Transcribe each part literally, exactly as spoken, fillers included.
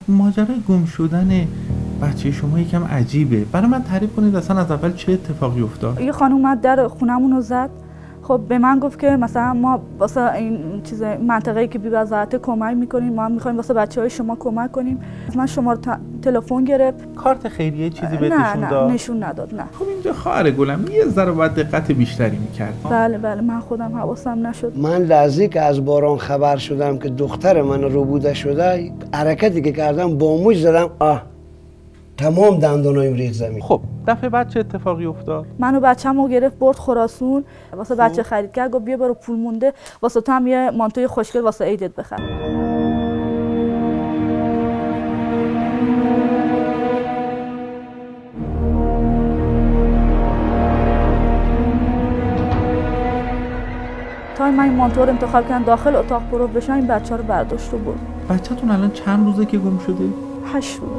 ماجرای گم شدن بچه شما یکم عجیبه. برای من تعریف کنید اصلا از اول چه اتفاقی افتاد؟ یه خانم اومد در خونمون رو زد. خب به من گفت که مثلا ما واسه این چیز منطقه‌ای که بی‌وضاحت کمک می‌کنیم، ما هم می‌خوایم واسه بچه‌های شما کمک کنیم. من شما رو تلفن گرفت. کارت خیریه چیزی بهت نه نشون نه داد؟ نشون نداد. نه. خب اینجا خواهر گلم یه ذره باید دقت بیشتری می‌کرد. بله بله من خودم حواسم نشد. من لحظه‌ای که از باران خبر شدم که دختر من ربوده شده، حرکتی که کردم با موج زدم، آه تمام دندونایم ریخت زمین. خب دفعه بعد چه اتفاقی افتاد؟ منو بچه‌مو گرفت برد خراسون واسه بچه خرید کرد. گفت بیا برو پول مونده واسه تو هم یه مانتوی خوشگل واسه عیدت بخر. تا من این مانتو رو انتخاب کردم داخل اتاق برو بشن، این بچه رو برداشت و برد. بچه‌تون الان چند روزه که گم شده؟ هشت روز.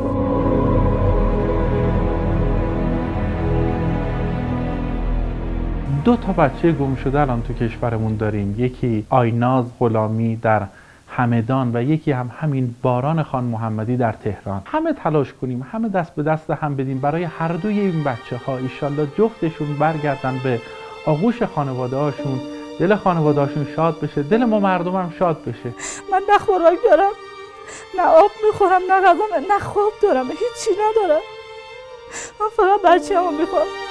دو تا بچه گم شده الان تو کشورمون داریم. یکی آیناز غلامی در همدان و یکی هم همین باران خان محمدی در تهران. همه تلاش کنیم، همه دست به دست هم بدیم برای هر دوی این بچه ها ایشالله جفتشون برگردن به آغوش خانواده هاشون، دل خانواده هاشون شاد بشه، دل ما مردم هم شاد بشه. من نه خوراک دارم، نه آب میخورم، نه غذا، نه خواب دارم، هیچی ندارم. من فقط بچه‌مو میخوام.